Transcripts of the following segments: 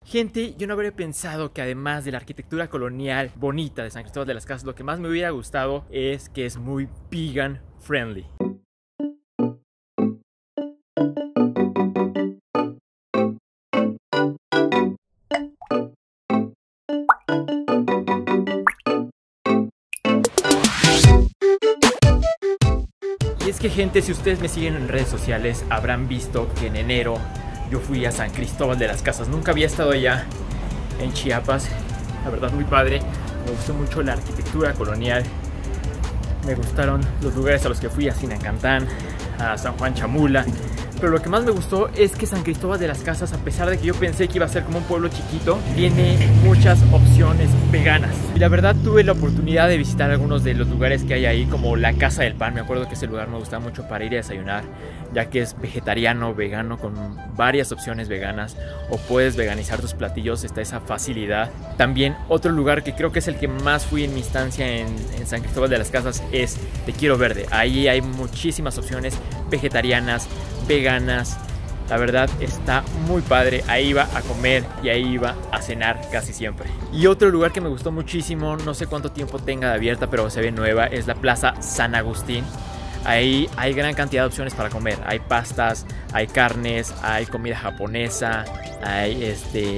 Gente, yo no habría pensado que además de la arquitectura colonial bonita de San Cristóbal de las Casas, lo que más me hubiera gustado es que es muy vegan friendly. Y es que, gente, si ustedes me siguen en redes sociales habrán visto que en enero yo fui a San Cristóbal de las Casas. Nunca había estado allá en Chiapas. La verdad, muy padre. Me gustó mucho la arquitectura colonial. Me gustaron los lugares a los que fui, a Sinacantán, a San Juan Chamula. Pero lo que más me gustó es que San Cristóbal de las Casas, a pesar de que yo pensé que iba a ser como un pueblo chiquito, tiene muchas opciones veganas. Y la verdad, tuve la oportunidad de visitar algunos de los lugares que hay ahí, como la Casa del Pan. Me acuerdo que ese lugar me gustaba mucho para ir a desayunar, ya que es vegetariano, vegano, con varias opciones veganas, o puedes veganizar tus platillos, está esa facilidad. También otro lugar que creo que es el que más fui en mi estancia en San Cristóbal de las Casas es Tequiro Verde. Ahí hay muchísimas opciones vegetarianas, veganas. La verdad está muy padre. Ahí iba a comer y ahí iba a cenar casi siempre. Y otro lugar que me gustó muchísimo, no sé cuánto tiempo tenga de abierta, pero se ve nueva, es la Plaza San Agustín. Ahí hay gran cantidad de opciones para comer. Hay pastas, hay carnes, hay comida japonesa, hay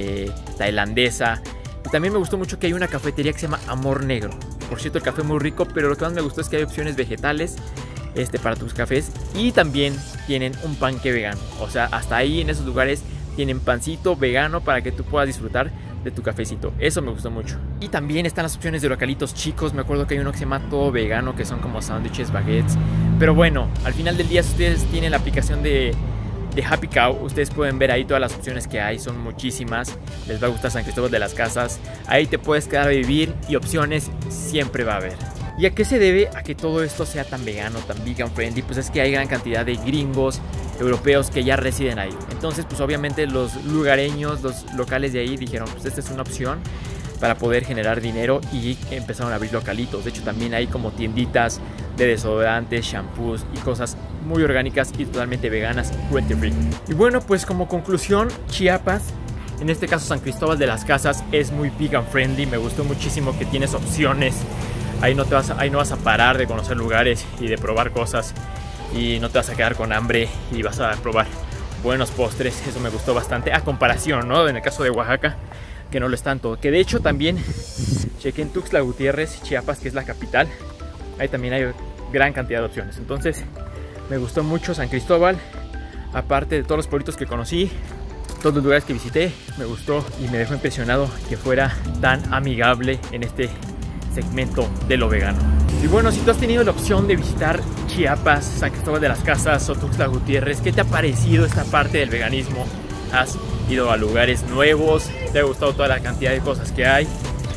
tailandesa. Y también me gustó mucho que hay una cafetería que se llama Amor Negro. Por cierto, el café es muy rico, pero lo que más me gustó es que hay opciones vegetales para tus cafés, y también tienen un panque vegano. O sea, hasta ahí en esos lugares tienen pancito vegano para que tú puedas disfrutar de tu cafecito. Eso me gustó mucho. Y también están las opciones de localitos chicos. Me acuerdo que hay uno que se llama Todo Vegano, que son como sándwiches, baguettes. Pero bueno, al final del día, si ustedes tienen la aplicación de Happy Cow, ustedes pueden ver ahí todas las opciones que hay. Son muchísimas. Les va a gustar San Cristóbal de las Casas. Ahí te puedes quedar a vivir y opciones siempre va a haber. ¿Y a qué se debe a que todo esto sea tan vegano, tan vegan friendly? Pues es que hay gran cantidad de gringos, europeos que ya residen ahí. Entonces, pues obviamente los lugareños, los locales de ahí dijeron, pues esta es una opción para poder generar dinero, y empezaron a abrir localitos. De hecho, también hay como tienditas de desodorantes, shampoos y cosas muy orgánicas y totalmente veganas, cruelty free. Y bueno, pues como conclusión, Chiapas, en este caso San Cristóbal de las Casas, es muy vegan friendly. Me gustó muchísimo que tienes opciones. Ahí no vas a parar de conocer lugares y de probar cosas, y no te vas a quedar con hambre y vas a probar buenos postres. Eso me gustó bastante, a comparación, ¿no?, en el caso de Oaxaca, que no lo es tanto. Que de hecho también chequé en Tuxtla Gutiérrez, Chiapas, que es la capital. Ahí también hay gran cantidad de opciones. Entonces me gustó mucho San Cristóbal. Aparte de todos los pueblitos que conocí, todos los lugares que visité, me gustó y me dejó impresionado que fuera tan amigable en este segmento de lo vegano. Y bueno, si tú has tenido la opción de visitar Chiapas, San Cristóbal de las Casas o Tuxtla Gutiérrez, ¿qué te ha parecido esta parte del veganismo? ¿Has ido a lugares nuevos? ¿Te ha gustado toda la cantidad de cosas que hay?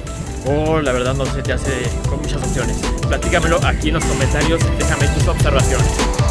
¿O la verdad no se te hace con muchas opciones? Platícamelo aquí en los comentarios, déjame tus observaciones.